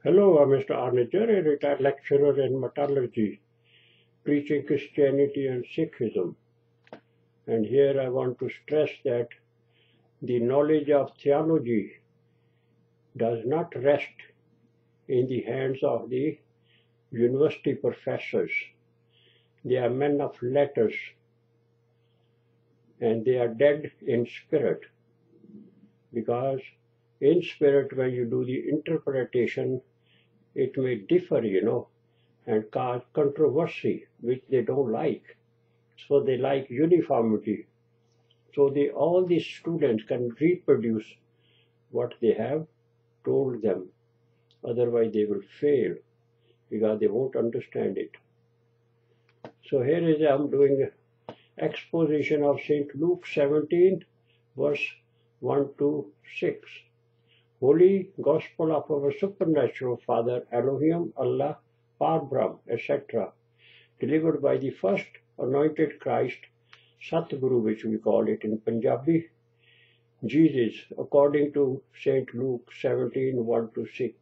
Hello, I'm Mr. Arniger, a retired lecturer in metallurgy, preaching Christianity and Sikhism. And here I want to stress that the knowledge of theology does not rest in the hands of the university professors. They are men of letters, and they are dead in spirit, because in spirit, when you do the interpretation, it may differ, and cause controversy, which they don't like. So they like uniformity. So all these students can reproduce what they have told them. Otherwise, they will fail because they won't understand it. So here is I'm doing exposition of St. Luke 17, verse 1 to 6. Holy Gospel of our supernatural Father Elohim, Allah, Parbrahm, etc., delivered by the first anointed Christ, Satguru, which we call it in Punjabi, Jesus, according to St. Luke 17, 1 to 6.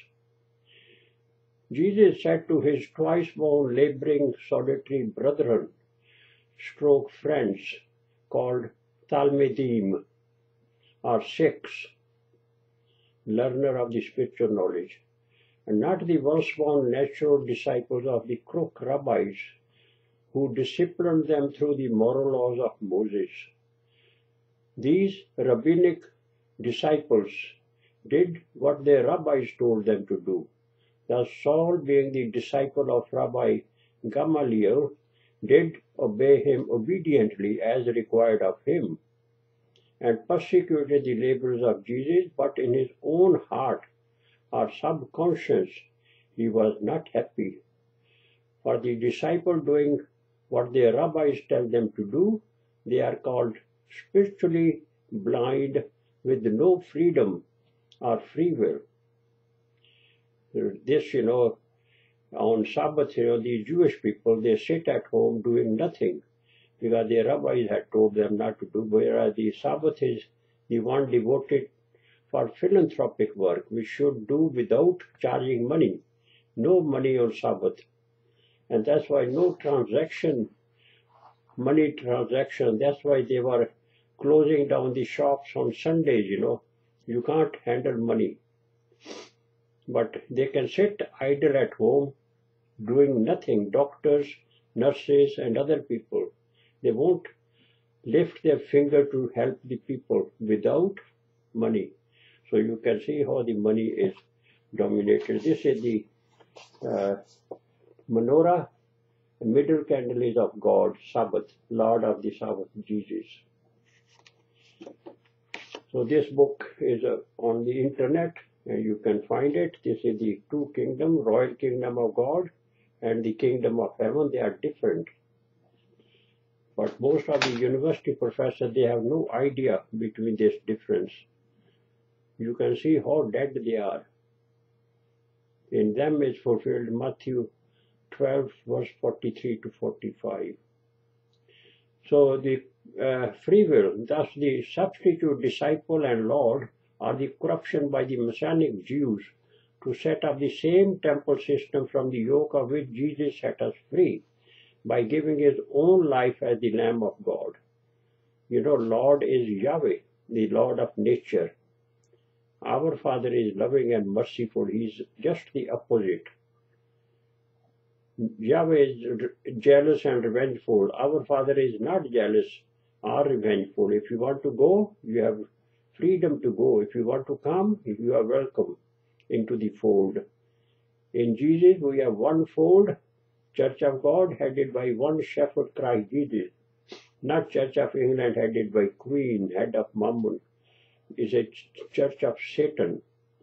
Jesus said to his twice-born laboring solitary brethren, stroke friends, called Talmidim, or Sikhs, learner of the spiritual knowledge, and not the once-born natural disciples of the crook rabbis who disciplined them through the moral laws of Moses. These rabbinic disciples did what their rabbis told them to do. Thus Saul, being the disciple of Rabbi Gamaliel, did obey him obediently as required of him, and persecuted the labors of Jesus, but in his own heart or subconscious he was not happy. For the disciple doing what their rabbis tell them to do, they are called spiritually blind with no freedom or free will. This, on Sabbath, the Jewish people, they sit at home doing nothing, because their rabbis had told them not to do, whereas the Sabbath is the one devoted for philanthropic work. We should do without charging money. No money on Sabbath. And that's why no transaction, money transaction, that's why they were closing down the shops on Sundays, You can't handle money. But they can sit idle at home, doing nothing. Doctors, nurses, and other people. They won't lift their finger to help the people without money. So you can see how the money is dominated. This is the menorah. The middle candle is of God, Sabbath, Lord of the Sabbath, Jesus. So this book is on the internet, and you can find it. This is the two kingdoms, royal kingdom of God and the kingdom of heaven. They are different. But most of the university professors, they have no idea between this difference. You can see how dead they are. In them is fulfilled Matthew 12, verse 43 to 45. So the free will, thus the substitute disciple and Lord, are the corruption by the Messianic Jews to set up the same temple system from the yoke of which Jesus set us free, by giving his own life as the Lamb of God. Lord is Yahweh, the Lord of nature. Our Father is loving and merciful. He is just the opposite. Yahweh is jealous and revengeful. Our Father is not jealous or revengeful. If you want to go, you have freedom to go. If you want to come, you are welcome into the fold. In Jesus, we have one fold, Church of God, headed by one shepherd, Christ Jesus. Not Church of England, headed by Queen, head of Mammon. Is a church of Satan.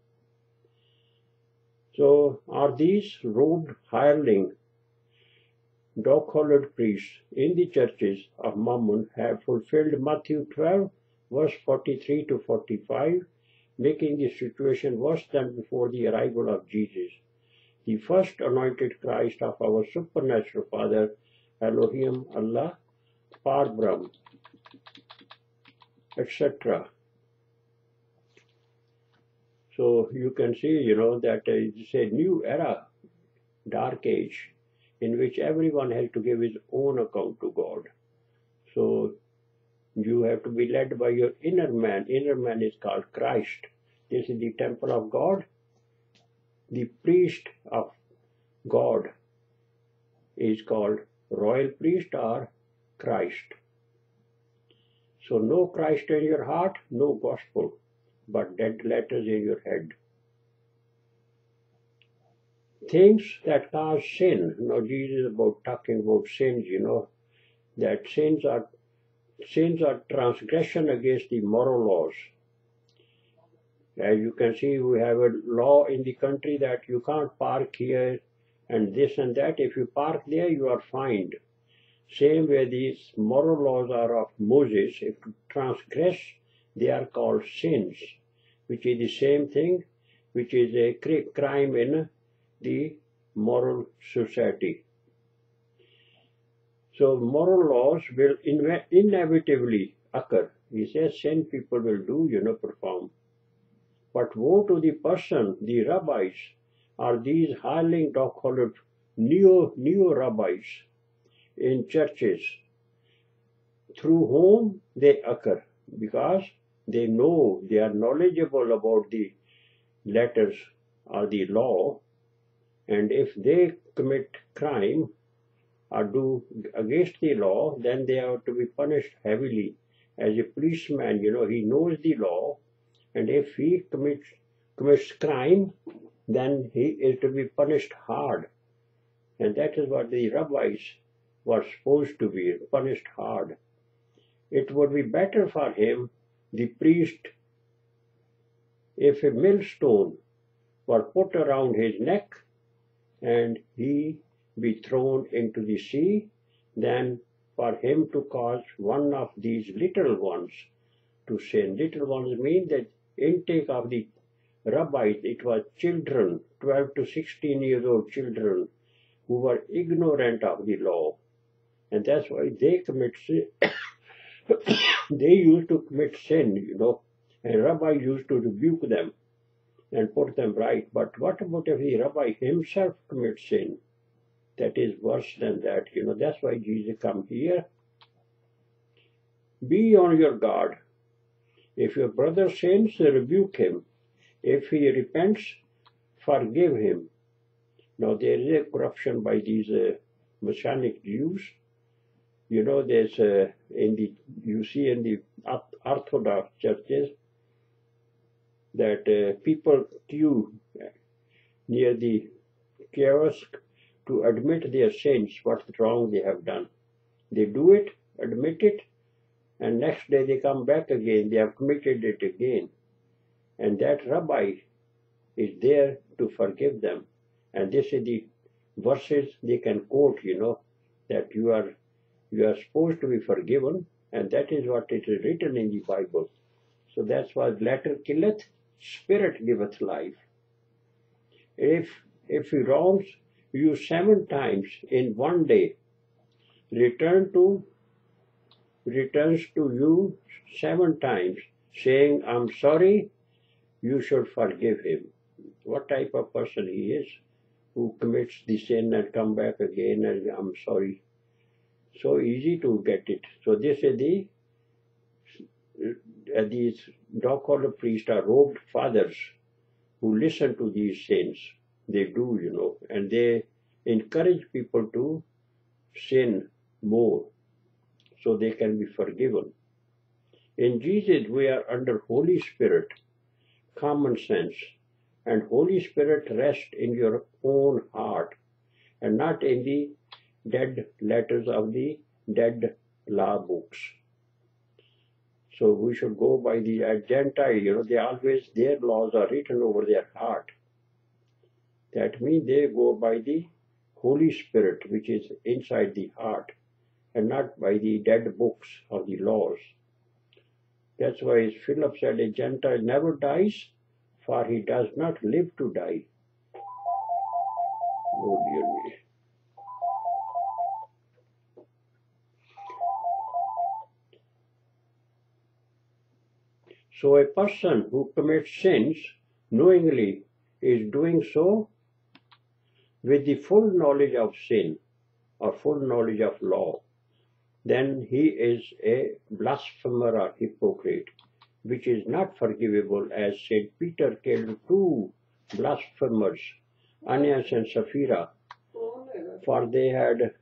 So are these robed hireling, dog-collared priests in the churches of Mammon have fulfilled Matthew 12, verse 43 to 45, making the situation worse than before the arrival of Jesus, the first anointed Christ of our supernatural Father, Elohim, Allah, Parbrahm, etc. So you can see, that it's a new era, dark age, in which everyone has to give his own account to God. So you have to be led by your inner man. Inner man is called Christ. This is the temple of God. The priest of God is called royal priest or Christ. So no Christ in your heart, no gospel, but dead letters in your head. Things that cause sin. Now Jesus is talking about sins, that sins are transgression against the moral laws. As you can see, we have a law in the country that you can't park here and this and that. If you park there, you are fined. Same way these moral laws are of Moses. If you transgress, they are called sins, which is the same thing, which is a crime in the moral society. So moral laws will inevitably occur. He says sin people will do, perform. But woe to the person, the rabbis, or these hireling dog-collared neo-rabbis in churches, through whom they occur, because they know, they are knowledgeable about the letters or the law, and if they commit crime or do against the law, then they are to be punished heavily. As a policeman, he knows the law, and if he commits crime, then he is to be punished hard. And that is what the rabbis were supposed to be, punished hard. It would be better for him, the priest, if a millstone were put around his neck and he be thrown into the sea, than for him to cause one of these little ones to sin. Little ones mean that intake of the rabbis, it was children, 12 to 16 years old children, who were ignorant of the law. And that's why they commit sin. They used to commit sin, and rabbi used to rebuke them and put them right. But what about if the rabbi himself commits sin? That is worse than that. That's why Jesus come here. Be on your guard. If your brother sins, rebuke him. If he repents, forgive him. Now there is a corruption by these Messianic Jews. There's you see in the Orthodox churches that people queue near the kiosk to admit their sins, what wrong they have done. They do it, admit it, and next day they come back again, they have committed it again. And that rabbi is there to forgive them. And this is the verses they can quote, that you are supposed to be forgiven, and that is what it is written in the Bible. So that's why letter killeth, spirit giveth life. If he wrongs you 7 times in one day, returns to you 7 times, saying, I'm sorry, you should forgive him. What type of person he is, who commits the sin and come back again and I'm sorry. So easy to get it. So this is these dog-collar priests are robed fathers who listen to these sins. They do, and they encourage people to sin more so they can be forgiven. In Jesus, we are under Holy Spirit, common sense, and Holy Spirit rests in your own heart and not in the dead letters of the dead law books. So we should go by the Gentile, their laws are written over their heart. That means they go by the Holy Spirit, which is inside the heart, and not by the dead books of the laws. That's why Philip said, a Gentile never dies, for he does not live to die. Oh dear me. So a person who commits sins knowingly is doing so with the full knowledge of sin or full knowledge of law, then he is a blasphemer or hypocrite, which is not forgivable, as St. Peter killed two blasphemers, Ananias and Sapphira, for they had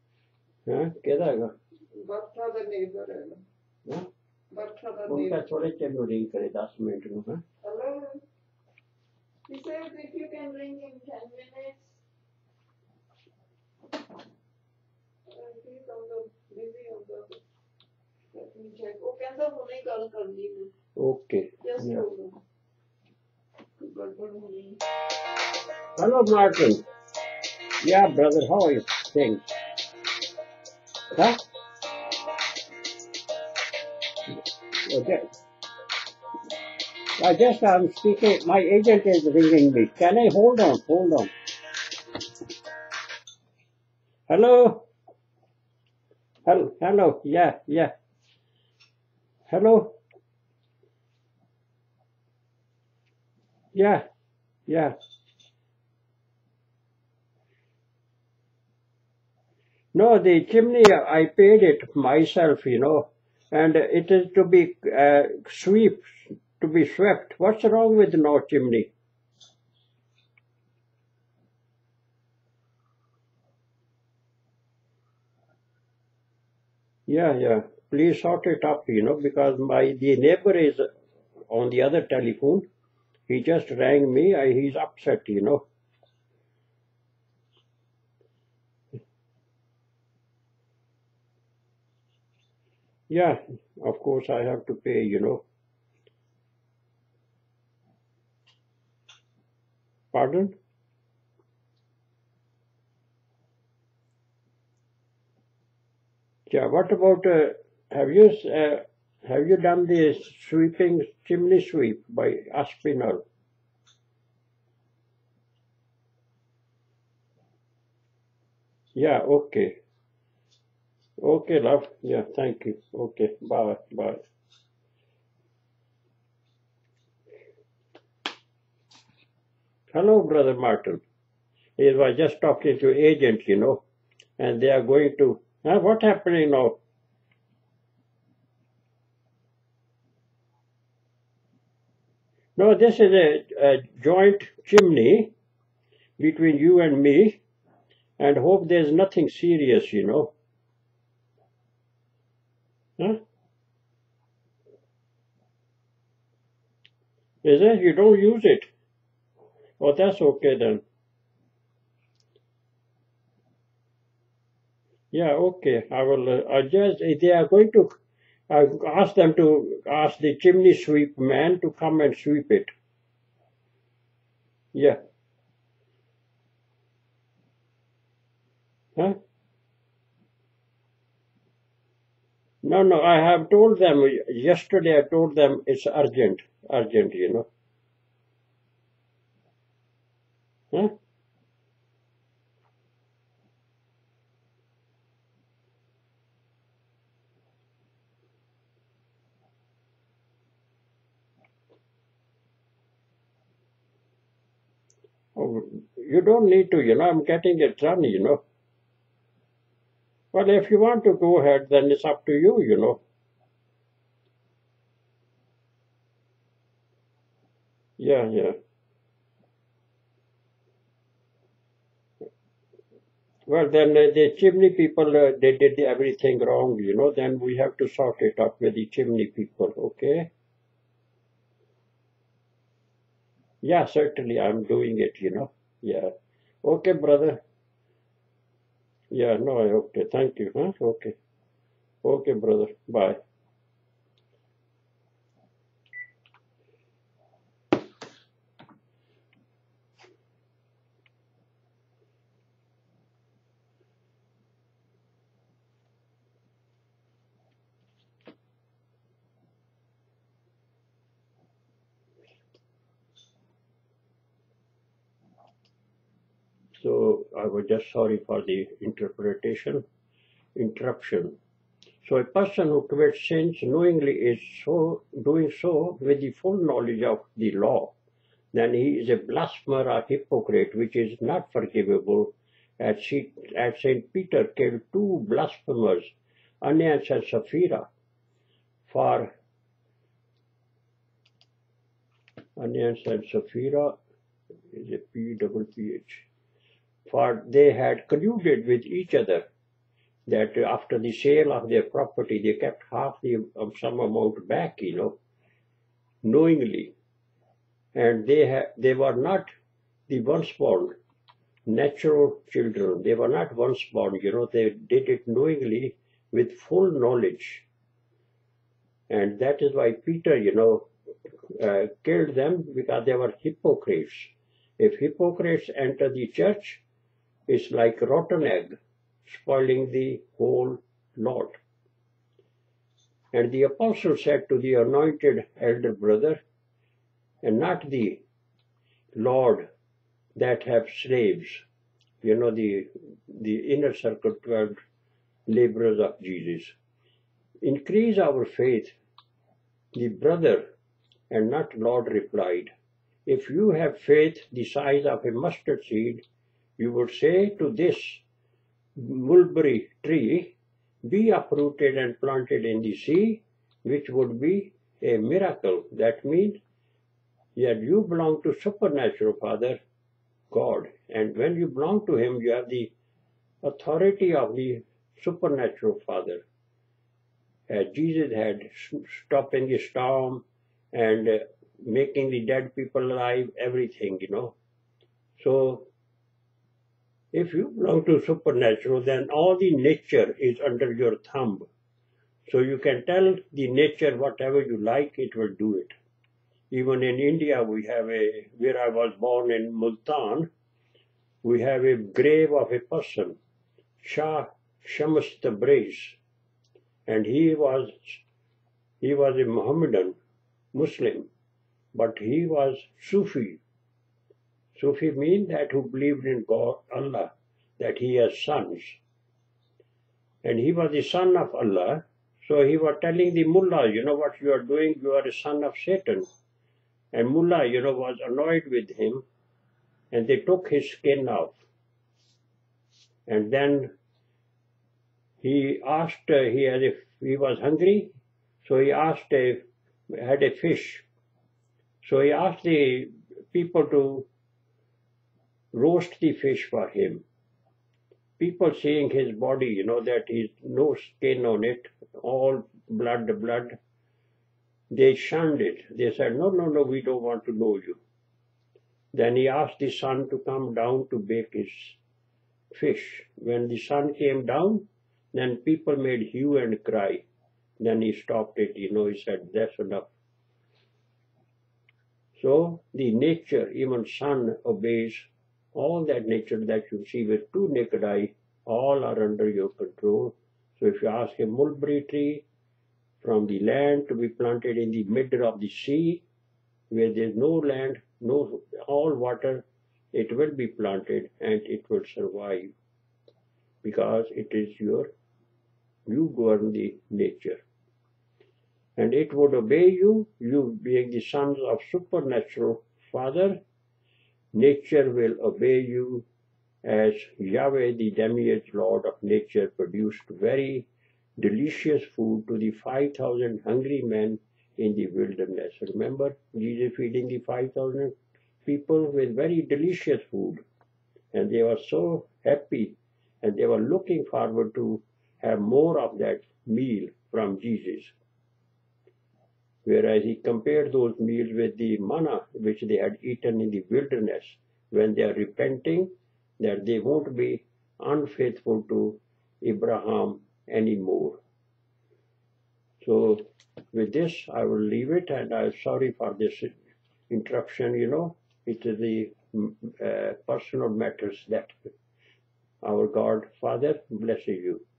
उनका थोड़े चलो ring करे 10 minute में Hello. He says if you can ring in 10 minutes. He's on the busy on the. Let me check. Oh, कहता हुने call कर ली मैं. Okay. Just Yeah. hold on. गड़बड़ हो गई. Hello, Martin. Yeah, brother, how are you? Things? Huh? Okay. I'm speaking. My agent is ringing me. Can I hold on? Hold on. Hello. Hello. Yeah. Hello. Yeah. No, the chimney, I paid it myself, and it is to be swept. What's wrong with no chimney? Yeah. Please sort it up, because the neighbor is on the other telephone. He just rang me. He's upset, Yeah, of course I have to pay, Pardon? Yeah, what about, have you done the chimney sweep by Aspinall? Yeah, okay. Okay, love. Yeah, thank you. Okay, bye. Hello, Brother Martin. He was just talking to agent, and they are going to, what happening now? No, this is a joint chimney between you and me, and hope there's nothing serious, Huh? Is it? You don't use it? Oh, that's okay then. Yeah, okay. I will adjust. They are going to ask the chimney sweep man to come and sweep it. Yeah. Huh? No, I have told them, yesterday I told them it's urgent, Huh? Oh, you don't need to, I'm getting it done, Well, if you want to go ahead, then it's up to you, Yeah. Well, then the chimney people, they did everything wrong, then we have to sort it out with the chimney people, okay? Yeah, certainly I'm doing it, Yeah. Okay, brother. Yeah, no, okay, thank you, huh? Okay. Okay, brother, bye. So I was just sorry for the interruption. So a person who commits sins knowingly is doing so with the full knowledge of the law, then he is a blasphemer or hypocrite, which is not forgivable, as St. Peter killed two blasphemers, Ananias and Sapphira, for Ananias and Sapphira is a P-double-P-H, for they had colluded with each other that after the sale of their property, they kept half some amount back, knowingly. And they were not the once born natural children. They were not once born, they did it knowingly with full knowledge. And that is why Peter, killed them, because they were hypocrites. If hypocrites enter the church, it's like rotten egg, spoiling the whole lot. And the apostle said to the anointed elder brother, and not the Lord that have slaves, the inner circle 12 laborers of Jesus. Increase our faith. The brother and not Lord replied, if you have faith the size of a mustard seed, you would say to this mulberry tree, be uprooted and planted in the sea, which would be a miracle. That means that you belong to supernatural Father, God. And when you belong to Him, you have the authority of the supernatural Father. As Jesus had stopping the storm and making the dead people alive, everything, So, if you belong to supernatural, then all the nature is under your thumb. So you can tell the nature whatever you like, it will do it. Even in India, we have where I was born in Multan, we have a grave of a person, Shah Shams Tabriz, and he was a Mohammedan Muslim, but he was Sufi. Sufi means that who believed in God, Allah, that he has sons. And he was the son of Allah, so he was telling the mullah, what you are doing, you are a son of Satan. And mullah, was annoyed with him, and they took his skin off. And then he asked, he was hungry, so he asked, had a fish. So he asked the people to roast the fish for him. People seeing his body, that he's no skin on it, all blood, they shunned it. They said, no, we don't want to know you. Then he asked the sun to come down to bake his fish. When the sun came down, then people made hue and cry. Then he stopped it, he said, that's enough. So the nature, even sun obeys. All that nature that you see with two naked eye, all are under your control. So if you ask a mulberry tree from the land to be planted in the middle of the sea, where there is no land, all water, it will be planted and it will survive, because it is you govern the nature. And it would obey you, you being the sons of supernatural Father. Nature will obey you, as Yahweh, the demiurge Lord of nature, produced very delicious food to the 5,000 hungry men in the wilderness. Remember Jesus feeding the 5,000 people with very delicious food, and they were so happy, and they were looking forward to have more of that meal from Jesus. Whereas he compared those meals with the manna which they had eaten in the wilderness, when they are repenting that they won't be unfaithful to Abraham anymore. So with this, I will leave it, and I'm sorry for this interruption, It is the personal matters that our God, Father, blesses you.